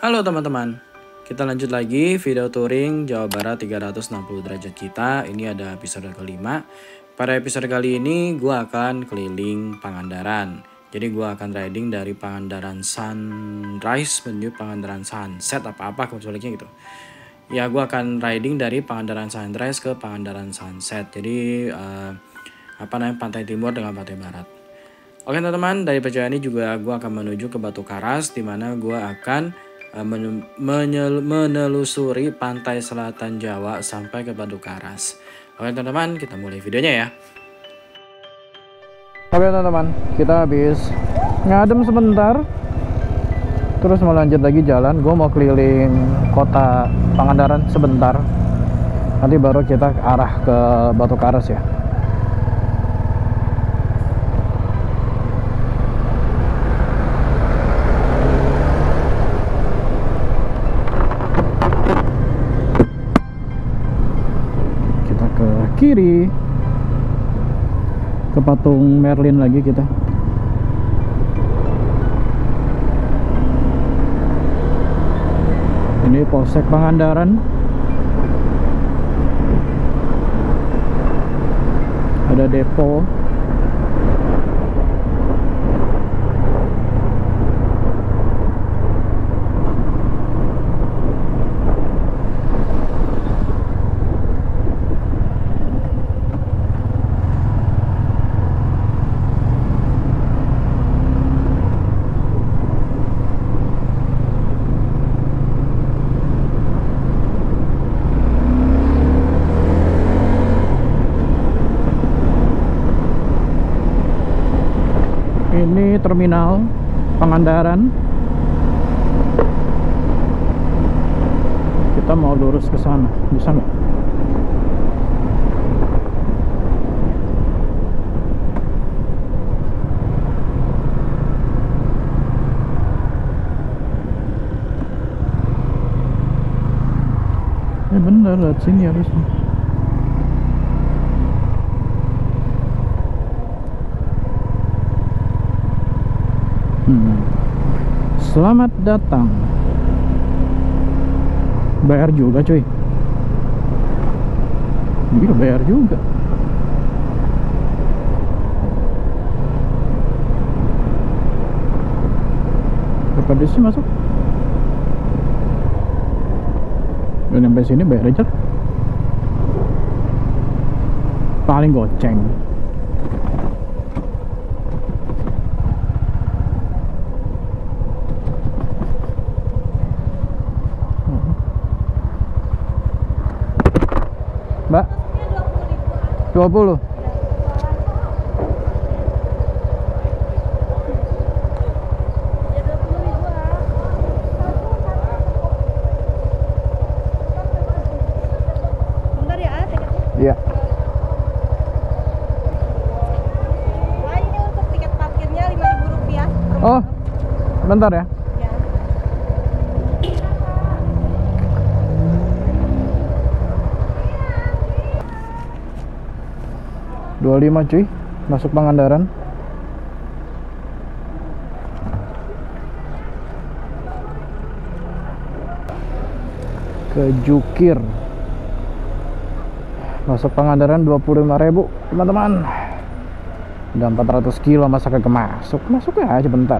Halo teman-teman, kita lanjut lagi video touring Jawa Barat 360 derajat kita. Ini ada episode kelima. Pada episode kali ini gue akan keliling Pangandaran. Jadi gue akan riding dari Pangandaran Sunrise menuju Pangandaran Sunset, apa-apa kecualinya gitu. Ya, gue akan riding dari Pangandaran Sunrise ke Pangandaran Sunset. Jadi pantai timur dengan pantai barat. Oke teman-teman, dari perjalanan ini juga gue akan menuju ke Batu Karas, di mana gue akan menelusuri pantai selatan Jawa sampai ke Batu Karas. Oke teman-teman, kita mulai videonya ya. Oke teman-teman, kita habis ngadem sebentar, terus mau lanjut lagi jalan. Gue mau keliling kota Pangandaran sebentar, nanti baru kita arah ke Batu Karas ya. Kiri ke patung Merlin lagi kita. Ini Polsek Pangandaran. Ada depo. Ini terminal Pangandaran. Kita mau lurus ke sana, bisa nggak? Bener, lihat sini harusnya. Selamat datang. Bayar juga cuy. Iya bayar juga. Berapa sih masuk? Dan sampai sini bayar aja. Paling goceng. Mbak, 20. Bentar ya, tiketnya. Iya. Wah, ini untuk tiket parkirnya Rp5.000 per Oh, motor. bentar ya. Ya. 25 cuy, masuk Pangandaran. Ke Jukir. Masuk Pangandaran 25.000 teman-teman. Udah 400 kilo, masa kagak masuk? Masuk aja bentar.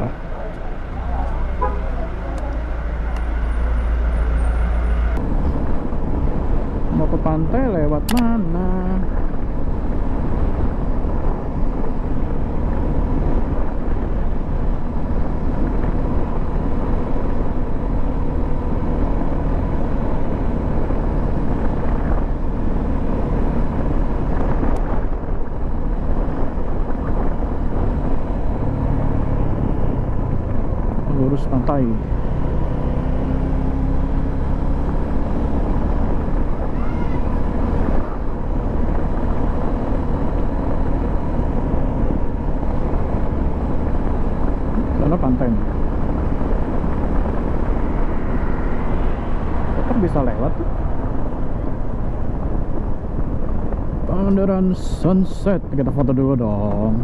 Mau ke pantai lewat mana? Lurus pantai. Sana pantai. Tetap bisa lewat tuh. Pangandaran Sunset. Kita foto dulu dong.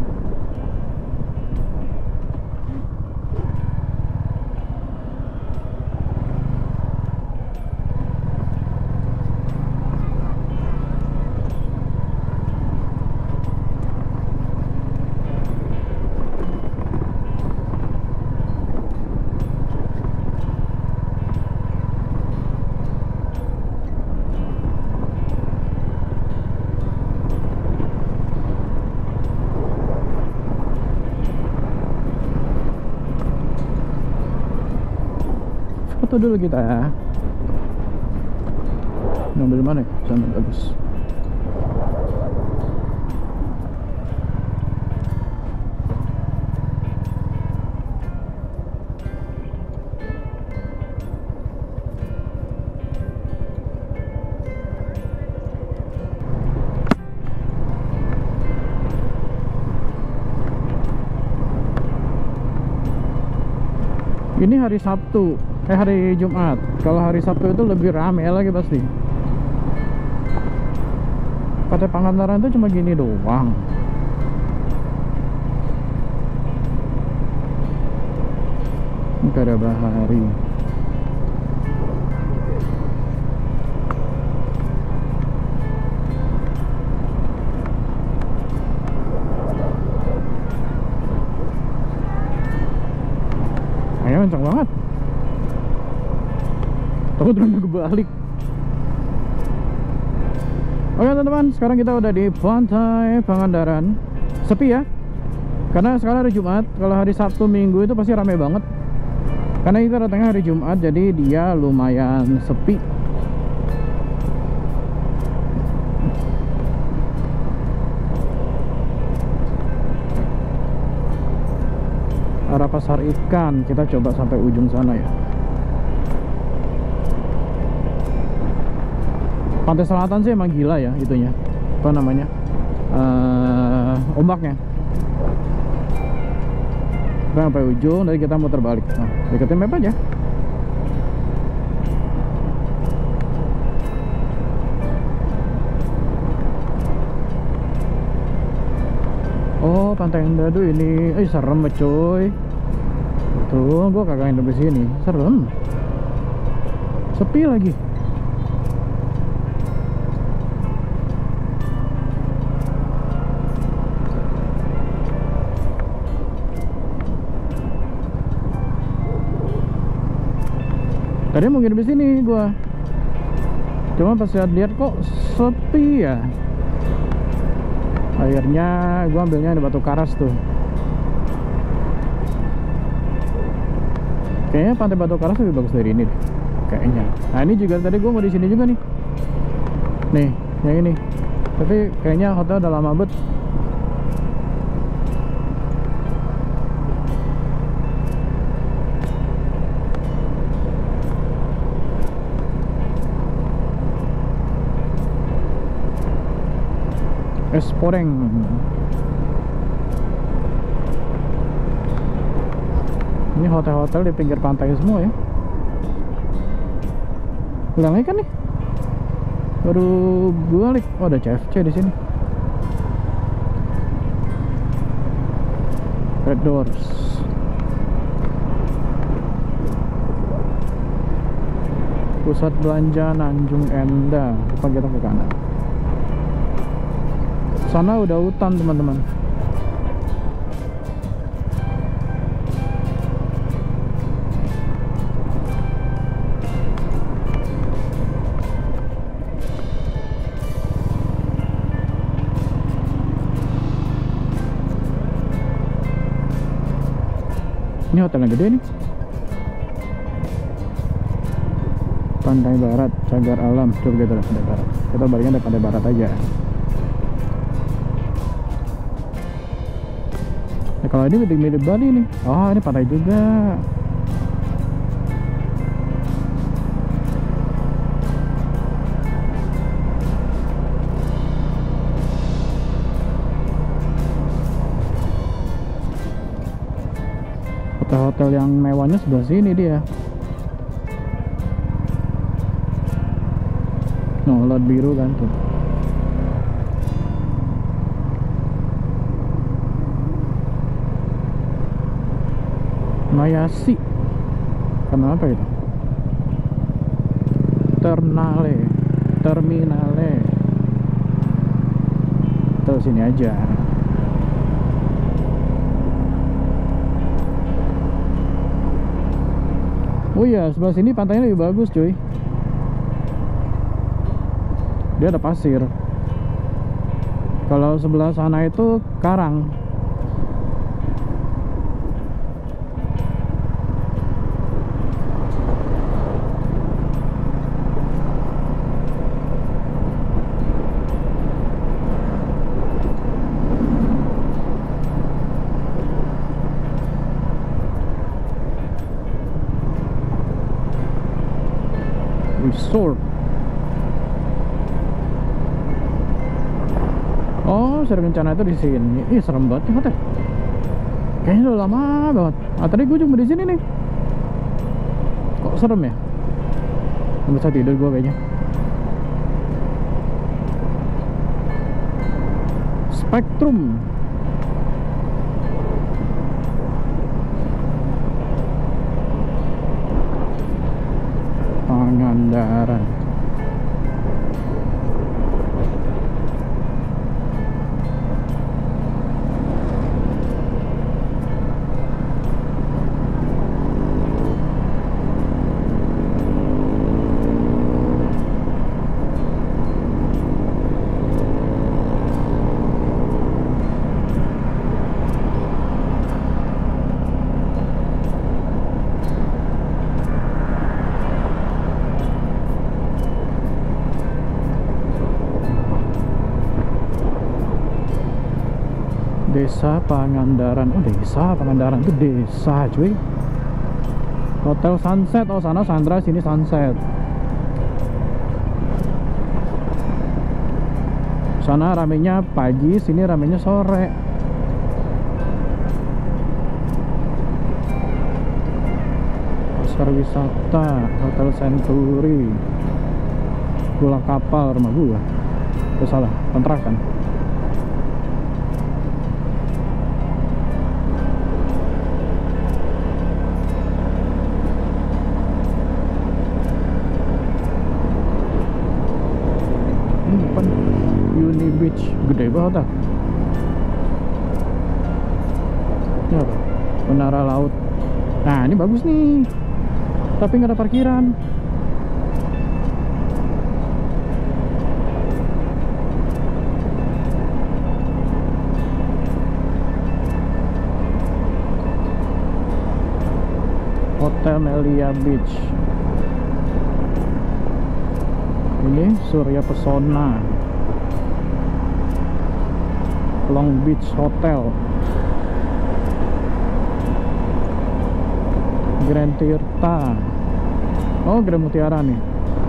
foto dulu kita ya. Ngambil mana ya? Sana bagus. Ini hari Sabtu, hari Jumat. Kalau hari Sabtu itu lebih rame lagi pasti. Pantai Pangandaran itu cuma gini doang. Gak ada bahari. Ayo kencang banget. Takut drone kebalik. Oke teman-teman, sekarang kita udah di Pantai Pangandaran. Sepi ya, karena sekarang hari Jumat. Kalau hari Sabtu Minggu itu pasti ramai banget. Karena kita datangnya hari Jumat, jadi dia lumayan sepi. Arah pasar ikan, kita coba sampai ujung sana ya. Pantai Selatan sih emang gila ya itunya, apa namanya, ombaknya. Kita sampai ujung, dari kita muter balik. Nah, deketin map aja. Oh, Pantai Endadu ini, serem cuy. Tuh, gua kagak nginep di sini, serem. Sepi lagi. Tadi mau nginep di sini gua. Cuma pas lihat kok sepi ya. Akhirnya gua ambilnya di Batu Karas tuh. Kayaknya Pantai Batu Karas lebih bagus dari ini deh. Kayaknya. Nah, ini juga tadi gua mau di sini juga nih. Nih, yang ini. Tapi kayaknya hotel udah lama banget. Es Poreng. Ini hotel-hotel di pinggir pantai semua ya. Udah lagi kan nih? Baru balik. Oh, ada CFC di sini. Red Doors. Pusat belanja Nanjung Enda. Depan kita ke kanan. Sana udah hutan teman-teman. Ini hotel yang gede nih. Pantai Barat, Cagar Alam. Coba kita lihat Pantai Barat. Kita baliknya dari Pantai Barat aja. Kalau ini mirip Bali nih. Oh, ini pantai juga. Hotel-hotel yang mewahnya sebelah sini dia. No, lot biru kan tuh. Mayasi. Kenapa itu? Terminale. Terus sini aja. Oh iya, sebelah sini pantainya lebih bagus cuy. Dia ada pasir. Kalau sebelah sana itu karang. Resort. Oh, Sri Kencana itu di sini. Ih, serem banget nih hotel. Kayaknya udah lama banget. Ah, tadi gue cuma di sini nih. Kok serem ya? Nggak bisa tidur gue kayaknya. Spectrum. Pangandaran. Desa Pangandaran. Oh, desa Pangandaran itu desa cuy. Hotel Sunset. Oh, sana Sandra, sini Sunset. Sana ramenya pagi, sini ramenya sore. Pasar wisata Hotel Century. Pulang kapal rumah gua. Oh, salah, kontrakan. Uni Beach, gede banget ah. Ini apa? Menara laut. Nah, ini bagus nih. Tapi nggak ada parkiran. Hotel Melia Beach. Ini Surya Pesona. Long Beach Hotel. Grand Tirta. Oh, Grand Mutiara nih.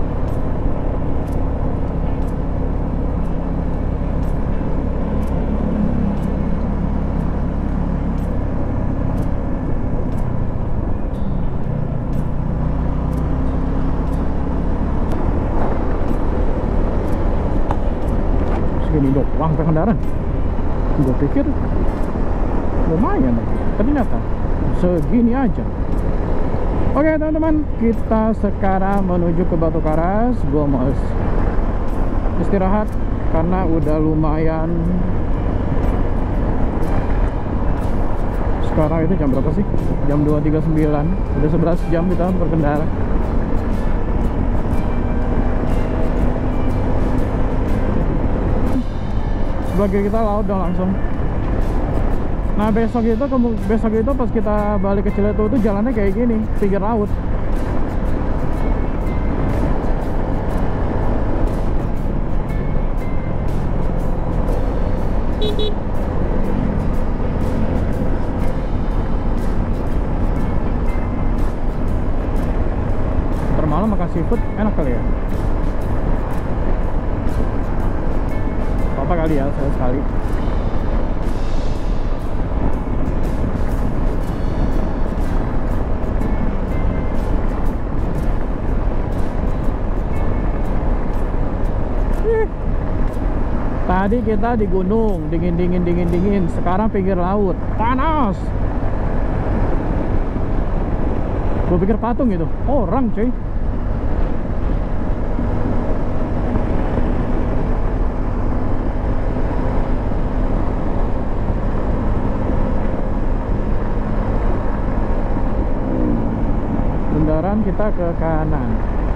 Segini doang Pangandaran. Gue pikir lumayan, ternyata segini aja. Oke teman-teman, kita sekarang menuju ke Batu Karas. Gue mau istirahat karena udah lumayan. Sekarang itu jam berapa sih? Jam 2.39. Udah 11 jam kita berkendara. Sebagai kita laut dong langsung. Nah besok itu pas kita balik ke Ciletu itu jalannya kayak gini, pinggir laut. Ntar malam makan seafood enak kali ya. Apa kali ya sekali. Tadi kita di gunung, dingin. Sekarang pinggir laut, panas. Gue pikir patung itu, orang cuy. Kendaraan kita ke kanan.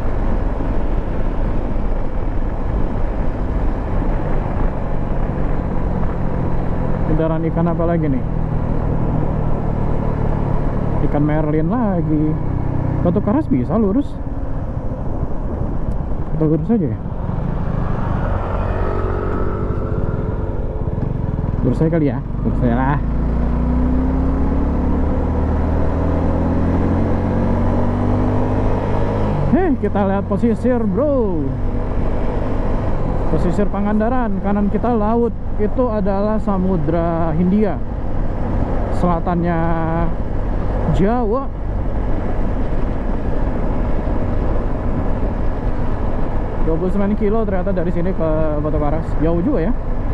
Kendaraan ikan apa lagi nih? Ikan merlin lagi. Batu Karas bisa lurus? Kita lurus aja ya? Lurus saya kali ya? Lurus saya lah. Oke, kita lihat pesisir bro. Pesisir Pangandaran, kanan kita laut. Itu adalah Samudra Hindia, selatannya Jawa. ...29 kilo ternyata dari sini ke Batu Karas. Jauh juga ya.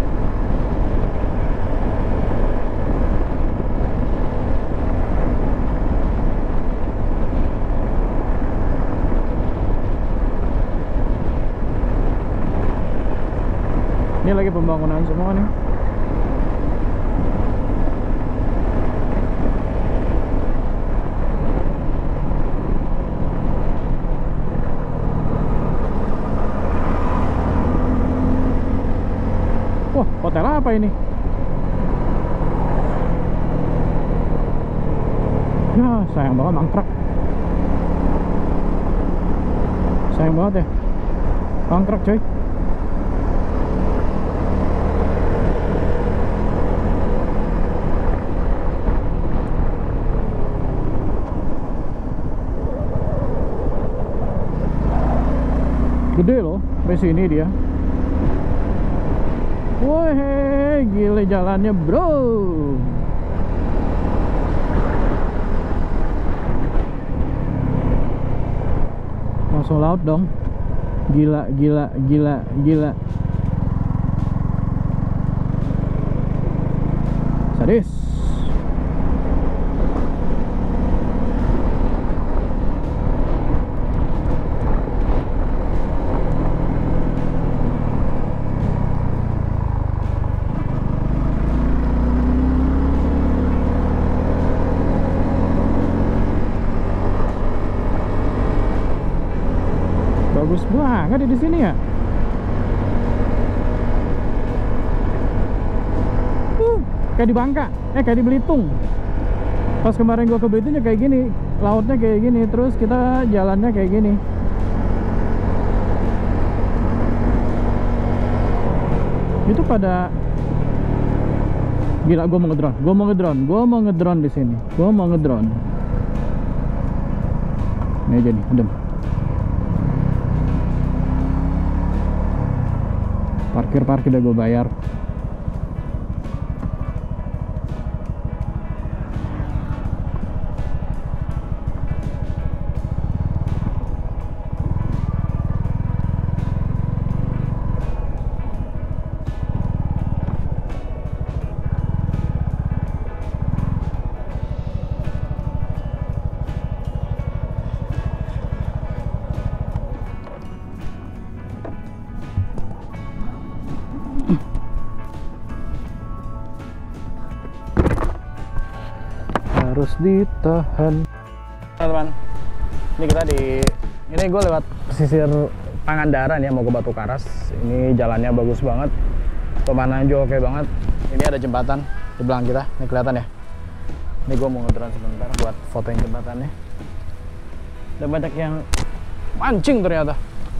Ini lagi pembangunan semua nih. Wah, hotel apa ini? Ya, sayang banget mangkrak. Sayang banget ya. Mangkrak coy. Gede loh, sampai sini dia. Wah, gile jalannya bro. Langsung laut dong. Gila, gila, gila, gila. Sadis. Bagus banget di sini ya. Kayak di Bangka, kayak di Belitung. Pas kemarin gua ke Belitung kayak gini, lautnya kayak gini, terus kita jalannya kayak gini. Itu pada gila. Gua mau ngedrone di sini. Gua mau ngedrone. Ini aja nih, adem. Parkir udah gue bayar. Harus ditahan. Teman-teman, ini gue lewat pesisir Pangandaran ya, mau ke Batu Karas. Ini jalannya bagus banget, pemandangan juga oke banget. Ini ada jembatan di belakang kita, ini kelihatan ya. Ini gue mau ngedrone sebentar buat fotoin jembatannya. Ada banyak yang mancing ternyata.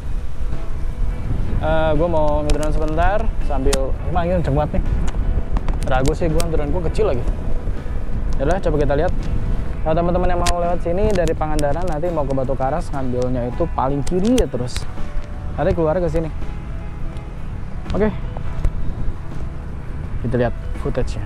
Gue mau ngedrone sebentar sambil emang ini kenceng banget nih. Ragu sih gue, drone gue kecil lagi. Yaudah, coba kita lihat. Kalau teman-teman yang mau lewat sini dari Pangandaran nanti mau ke Batu Karas, ngambilnya itu paling kiri ya terus. Nanti keluar ke sini. Oke. Kita lihat footage-nya.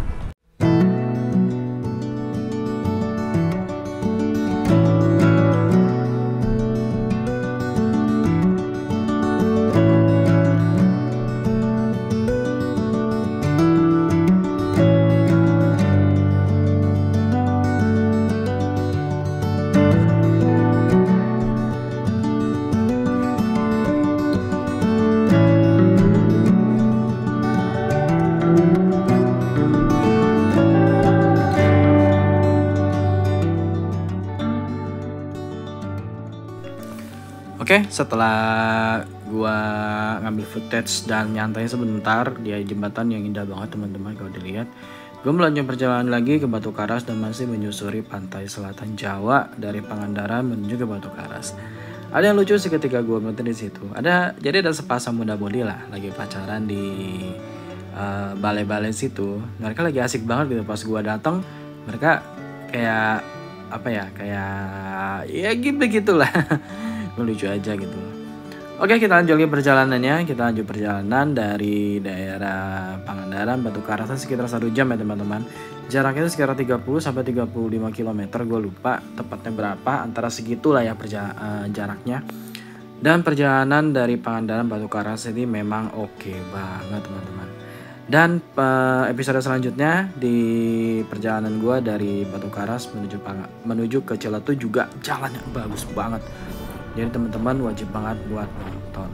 Oke, setelah gua ngambil footage dan nyantai sebentar di jembatan yang indah banget teman-teman kalau dilihat, gua melanjutkan perjalanan lagi ke Batu Karas dan masih menyusuri pantai selatan Jawa dari Pangandaran menuju ke Batu Karas. Ada yang lucu sih ketika gua nonton di situ. Jadi ada sepasang muda-mudi lah lagi pacaran di balai-balai situ. Mereka lagi asik banget gitu. Pas gua datang, mereka kayak apa ya, kayak ya gitu gitulah. lucu aja gitu. Oke, kita lanjut lagi perjalanannya. Kita lanjut perjalanan dari daerah Pangandaran Batu Karas sekitar 1 jam ya teman-teman. Jaraknya itu sekitar 30 sampai 35 km, gue lupa tepatnya berapa, antara segitulah ya jaraknya. Dan perjalanan dari Pangandaran Batu Karas ini memang oke banget teman-teman. Dan episode selanjutnya di perjalanan gue dari Batu Karas menuju ke Ciletu juga jalannya bagus banget. Jadi teman-teman wajib banget buat nonton.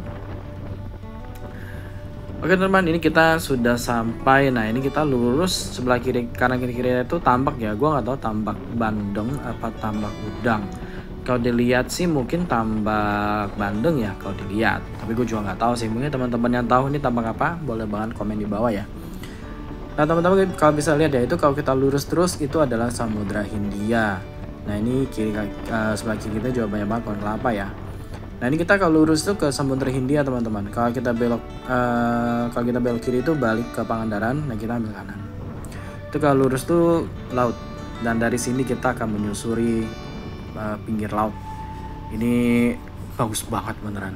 Oke teman-teman, ini kita sudah sampai. Nah ini kita lurus sebelah kiri, kanan kiri itu tambak ya. Gue nggak tahu tambak Bandeng apa tambak Udang. Kalau dilihat sih mungkin tambak Bandeng ya kalau dilihat. Tapi gue juga nggak tahu sih. Mungkin teman-teman yang tahu ini tambak apa, boleh banget komen di bawah ya. Nah teman-teman kalau bisa lihat ya, itu kalau kita lurus terus itu adalah Samudra Hindia. Nah ini sebelah kiri kita juga banyak banget pohon kelapa ya. Nah ini kita kalau lurus tuh ke Samudra Hindia teman-teman. Kalau kita belok kiri itu balik ke Pangandaran. Nah kita ambil kanan. Itu kalau lurus tuh laut. Dan dari sini kita akan menyusuri pinggir laut. Ini bagus banget beneran.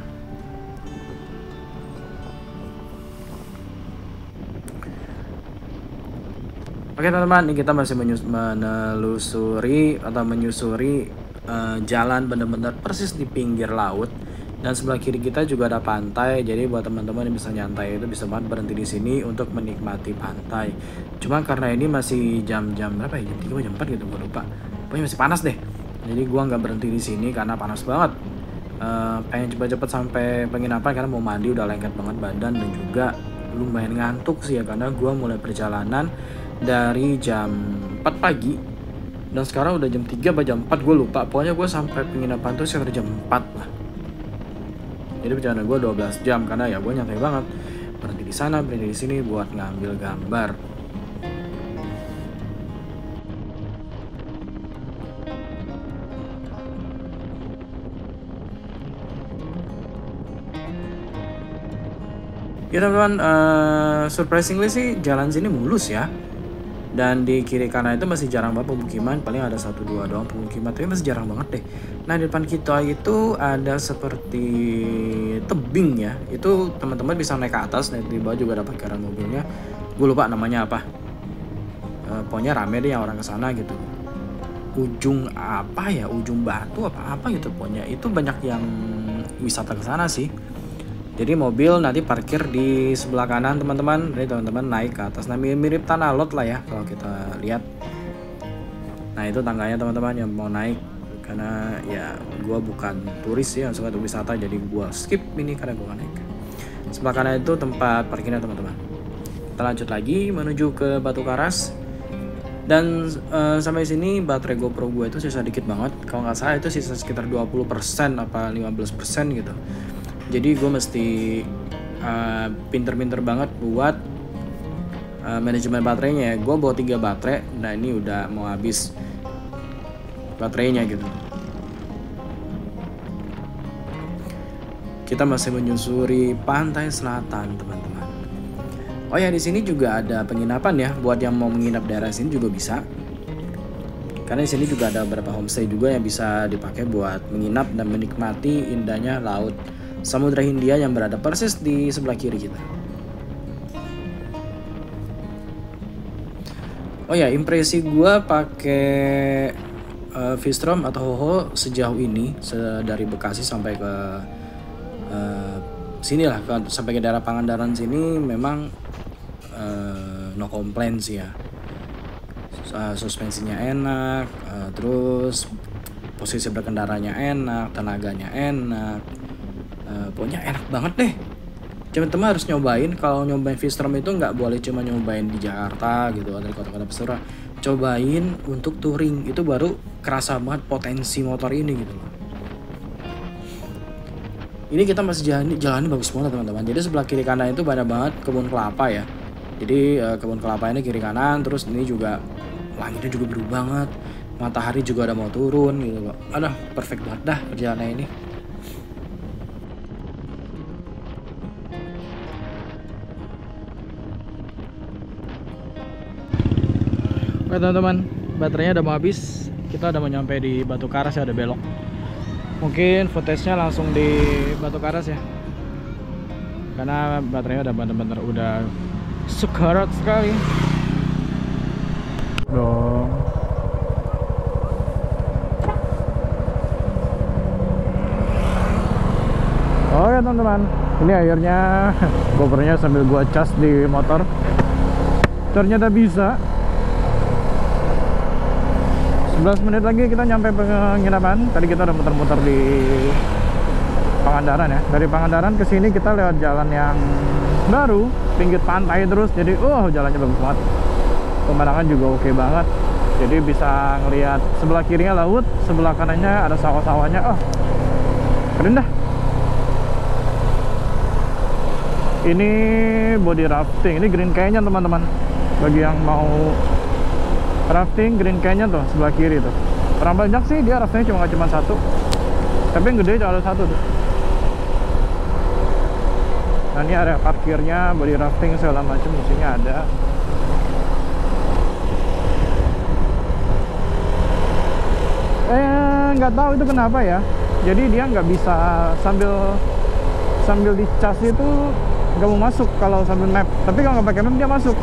Oke teman-teman, ini kita masih menyusuri jalan bener-bener persis di pinggir laut. Dan sebelah kiri kita juga ada pantai. Jadi buat teman-teman yang bisa nyantai itu bisa banget berhenti di sini untuk menikmati pantai. Cuma karena ini masih jam-jam berapa ya? Jam 3 atau jam 4 gitu, gue lupa. Pokoknya masih panas deh. Jadi gua nggak berhenti di sini karena panas banget. Pengen cepet-cepet sampai penginapan karena mau mandi, udah lengket banget badan dan juga lumayan ngantuk sih ya, karena gua mulai perjalanan dari jam 4 pagi dan sekarang udah jam 3 atau jam 4 gue lupa. Pokoknya gue sampai penginapan tuh sekitar jam 4 lah. Jadi perjalanan gue 12 jam karena ya gue nyantai banget, berhenti di sana berhenti di sini buat ngambil gambar. Ya teman-teman, surprisingly sih jalan sini mulus ya. Dan di kiri kanan itu masih jarang banget pemukiman, paling ada 1-2 doang pemukiman, tapi masih jarang banget deh. Nah di depan kita itu ada seperti tebing ya, itu teman-teman bisa naik ke atas, naik di bawah juga ada parkiran mobilnya. Gue lupa namanya apa, pokoknya rame deh yang orang kesana gitu. Ujung apa ya, ujung batu apa gitu, pokoknya itu banyak yang wisata kesana sih. Jadi mobil nanti parkir di sebelah kanan teman-teman. Jadi teman-teman naik ke atas. Nah mirip tanah lot lah ya kalau kita lihat. Nah itu tangganya teman-teman yang mau naik. Karena ya gue bukan turis ya, suka wisata. Jadi gue skip ini karena gue gak naik. Sebelah kanan itu tempat parkirnya teman-teman. Kita lanjut lagi menuju ke Batu Karas. Dan sampai sini baterai GoPro gue itu sisa dikit banget. Kalau nggak salah itu sisa sekitar 20% apa 15% gitu. Jadi gue mesti pinter-pinter banget buat manajemen baterainya ya. Gue bawa 3 baterai, nah ini udah mau habis baterainya gitu. Kita masih menyusuri pantai selatan teman-teman. Oh ya di sini juga ada penginapan ya, buat yang mau menginap daerah sini juga bisa. Karena di sini juga ada beberapa homestay juga yang bisa dipakai buat menginap dan menikmati indahnya laut Samudra Hindia yang berada persis di sebelah kiri kita. Oh ya, impresi gue pakai Vistrom atau Hoho sejauh ini dari Bekasi sampai ke sini lah, sampai ke daerah Pangandaran sini memang no complaints ya. Suspensinya enak, terus posisi berkendaranya enak, tenaganya enak. Pokoknya enak banget deh. Teman-teman harus nyobain. Kalau nyobain Vistrom itu nggak boleh cuma nyobain di Jakarta gitu atau di kota-kota besar. Cobain untuk touring, itu baru kerasa banget potensi motor ini gitu loh. Ini kita masih jalannya bagus banget teman-teman. Jadi sebelah kiri kanan itu banyak banget kebun kelapa ya. Jadi kebun kelapa ini kiri kanan, terus ini juga langitnya juga biru banget. Matahari juga udah mau turun gitu loh. Aduh, perfect banget dah perjalanan ini. Oke teman-teman, baterainya udah mau habis. Kita udah mau nyampe di Batu Karas ya, ada belok. Mungkin footage-nya langsung di Batu Karas ya, karena baterainya udah bener-bener udah sekarat sekali dong. Oke teman-teman, ini akhirnya GoPro-nya sambil gua cas di motor, ternyata bisa. 11 menit lagi kita nyampe penginapan. Tadi kita udah muter-muter di Pangandaran ya. Dari Pangandaran ke sini kita lewat jalan yang baru, pinggir pantai terus. Jadi jalannya bagus banget. Pemandangan juga oke banget. Jadi bisa ngelihat sebelah kirinya laut, sebelah kanannya ada sawah-sawahnya. Keren dah. Ini body rafting, ini Green Canyon teman-teman. Bagi yang mau rafting, Green Canyon tuh sebelah kiri tuh. Orang banyak sih dia raftingnya cuma satu, tapi yang gede ada satu tuh. Nah ini area parkirnya, body rafting segala macam isinya ada. Nggak tahu itu kenapa ya. Jadi dia nggak bisa sambil dicas itu nggak mau masuk kalau sambil map. Tapi kalau nggak pakai map dia masuk.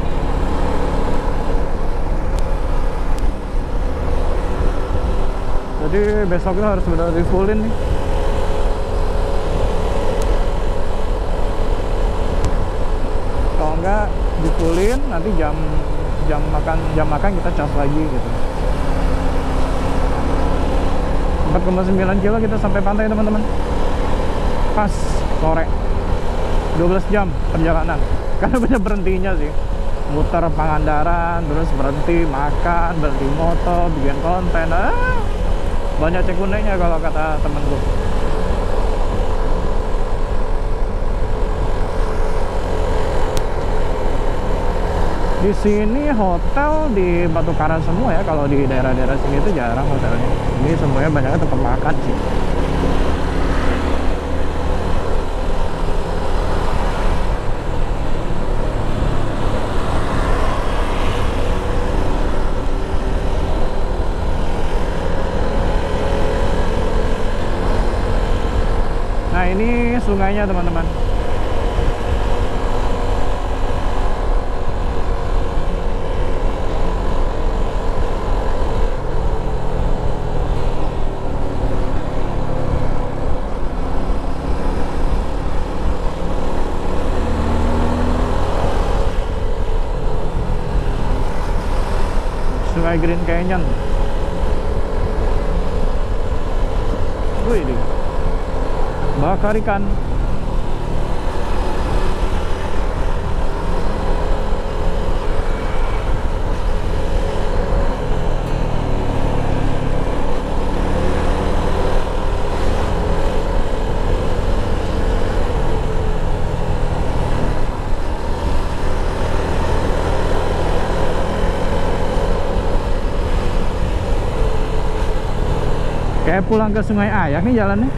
Jadi besoknya harus benar di fullin nih. Kalau enggak di fullin nanti jam makan kita cas lagi gitu. 4,9 kilo kita sampai pantai teman-teman. Pas sore. 12 jam perjalanan. Karena banyak berhentinya sih. Muter Pangandaran, terus berhenti makan, berhenti moto, bikin konten. Banyak cekunenya kalau kata temenku. Di sini hotel di Batu Karas semua ya. Kalau di daerah-daerah sini itu jarang hotelnya. Ini semuanya banyaknya tempat makan sih. Nah ini sungainya teman-teman. Sungai Green Canyon. Wih, bakar ikan. Kayak pulang ke Sungai Ayak nih jalannya.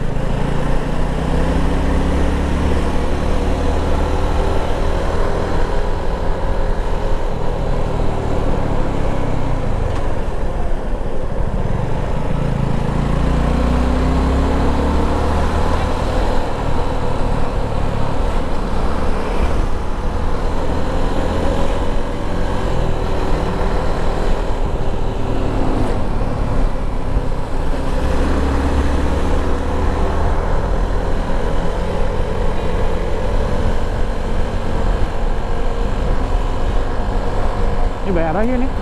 Ini bayar aja nih.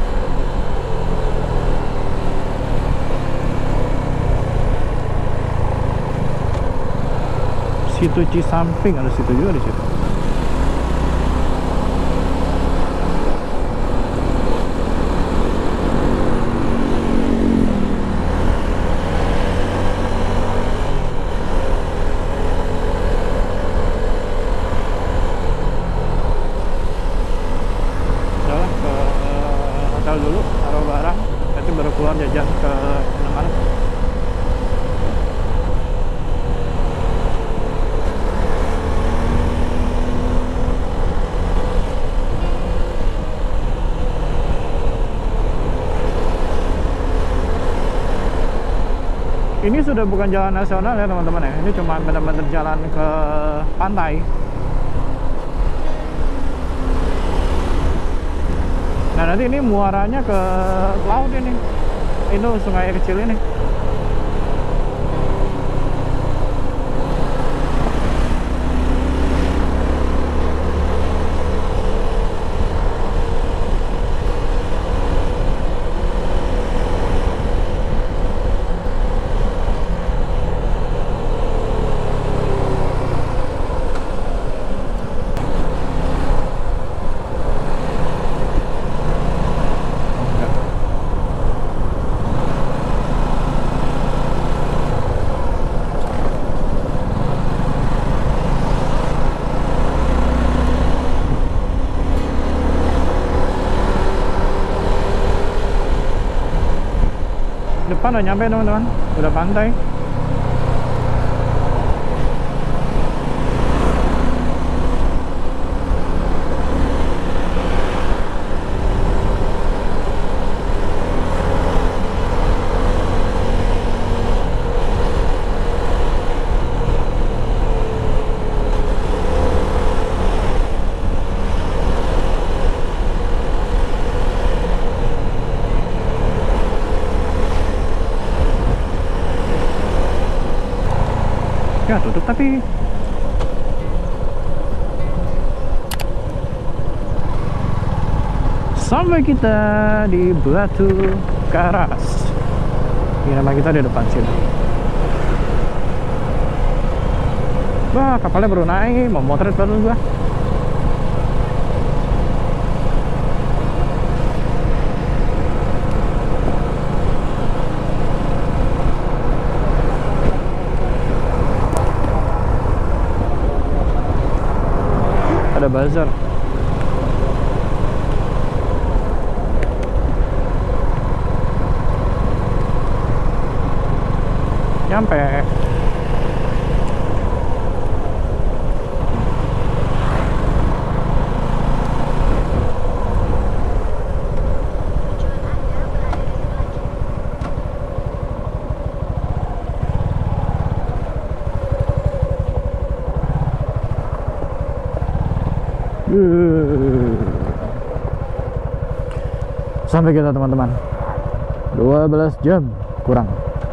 Situ Cisamping ada situ juga di situ. Dulu taruh barang, nanti baru keluar jajan ke Indomaret. Ini sudah bukan jalan nasional ya teman-teman ya. Ini cuma benar-benar jalan ke pantai. Nah nanti ini muaranya ke laut ini. Ini sungai kecil ini. Depan udah nyampe teman-teman, udah pantai. Ya tutup tapi sampai kita di Batu Karas. Ini nama kita di depan sini. Wah kapalnya baru naik, mau motret baru gua. Ada bazar. Nyampe. Sampai kita teman-teman 12 jam kurang.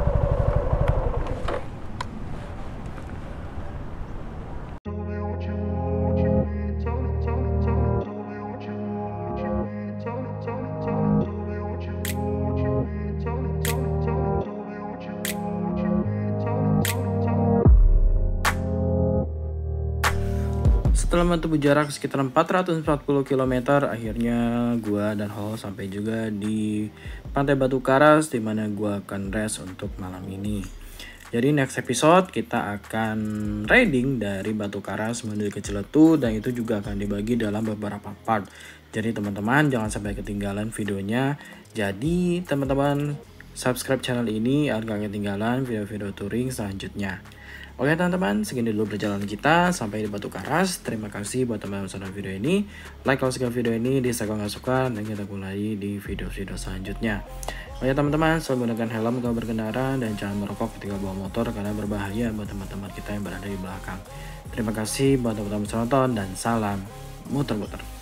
Setelah menempuh jarak sekitar 440 km, akhirnya gua dan Ho sampai juga di Pantai Batu Karas, dimana gua akan rest untuk malam ini. Jadi next episode kita akan riding dari Batu Karas menuju ke Ciletu, dan itu juga akan dibagi dalam beberapa part. Jadi teman-teman jangan sampai ketinggalan videonya. Jadi teman-teman subscribe channel ini agar gak ketinggalan video-video touring selanjutnya. Oke teman-teman, segini dulu perjalanan kita sampai di Batu Karas. Terima kasih buat teman-teman yang nonton video ini. Like kalau suka video ini, dislike kalau nggak suka, dan kita mulai di video-video selanjutnya. Oke teman-teman, selalu menggunakan helm kalau berkendara dan jangan merokok ketika bawa motor karena berbahaya buat teman-teman kita yang berada di belakang. Terima kasih buat teman-teman yang nonton dan salam muter-muter.